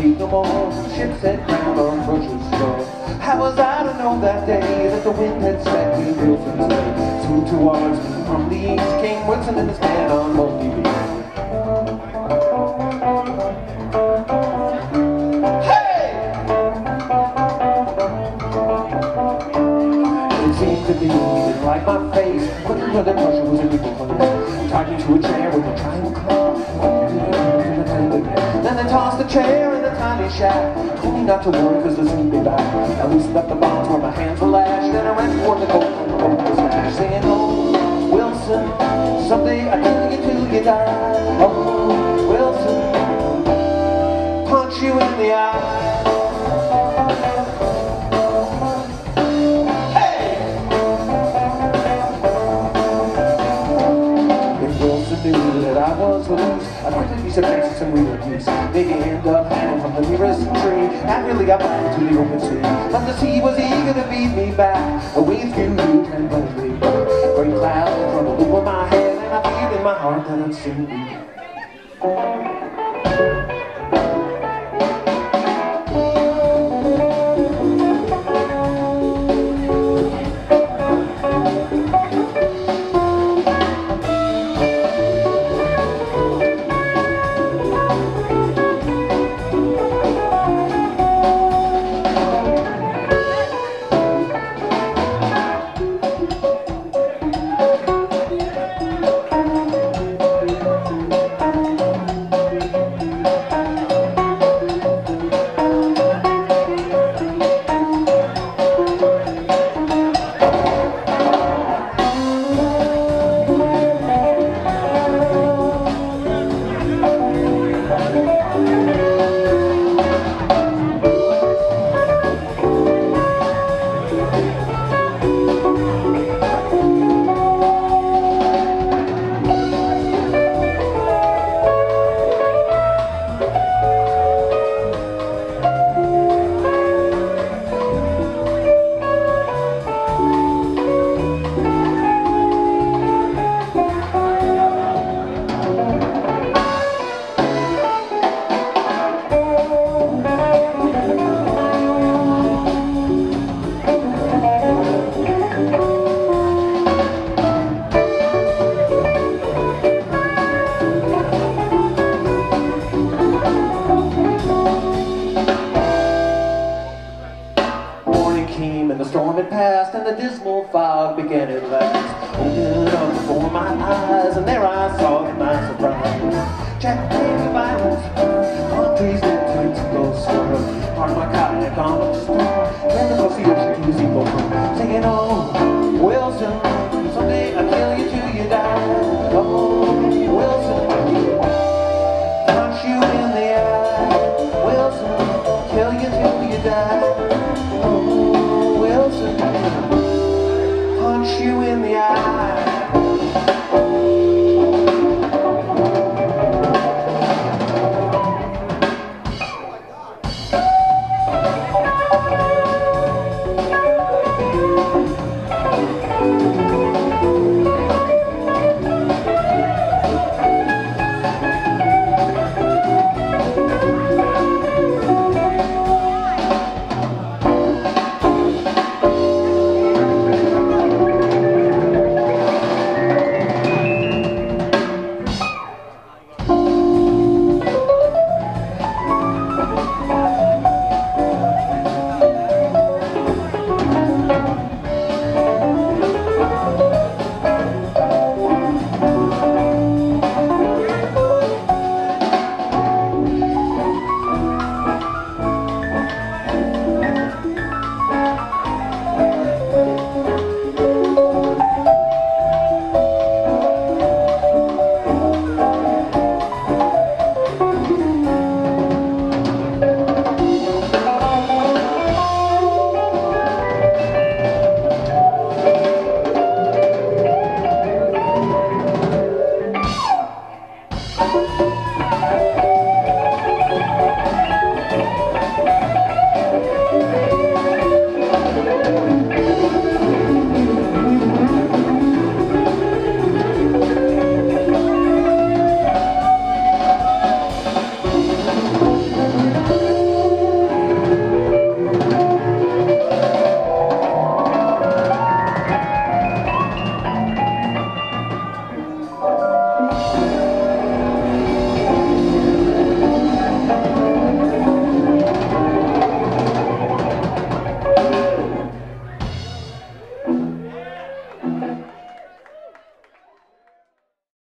speak no more. Ships had crowned on Russia's shore. How was I to know that day that the wind had set me Wilson's way? Through towards me from the east came Wilson and his man on multi-beam. To be, he didn't like my face, couldn't know that Russia was an evil place. Tied me to a chair with a triangle club. Then they tossed the chair in a tiny shack. Told me not to worry cause they'll soon be back. I loosened up the bonds where my hands were lashed. Then I ran toward the goal and the boat was smashed. Saying, oh, Wilson, someday I think until you die. Oh, Wilson, punch you in the eye. That I was loose, I'd quickly be subjected to some real abuse. Maybe end up hanging from the nearest tree. I really got back to the open sea. But the sea was eager to beat me back. The waves flew tranquilly. Great clouds rolled over my head, and I feared in my heart that I'd soon be dead. And the storm had passed, and the dismal fog began at last. Opened up before my eyes, and there I saw to my surprise Jack